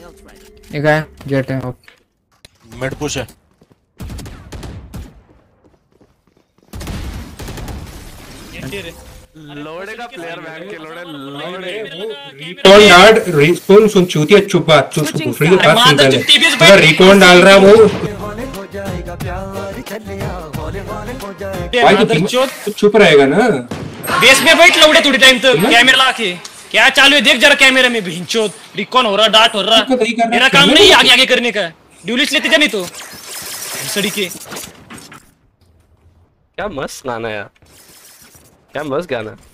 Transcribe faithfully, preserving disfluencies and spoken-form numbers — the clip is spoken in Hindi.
एक है जेट है मिड पुश है लोड़े का प्लेयर बैठ के लोड़े लोड़े रिकॉन डाल रिस्पॉन सुन चूतिया चुप बात चुप दूसरी की बात सुन पहले अगर रिकॉन डाल रहा है वो भाई तो चुप रहेगा ना बेस में बैठ लौड़े थोड़ी टाइम तक कैमरा ला के क्या चालू है देख जरा कैमरे में भिंचोद रिकॉन हो रहा डाट हो रहा मेरा काम नहीं आगे आगे करने का ड्यूलिस्ट लेते जानी तो सड़ी के क्या मस्त गाना यार क्या मस्त गाना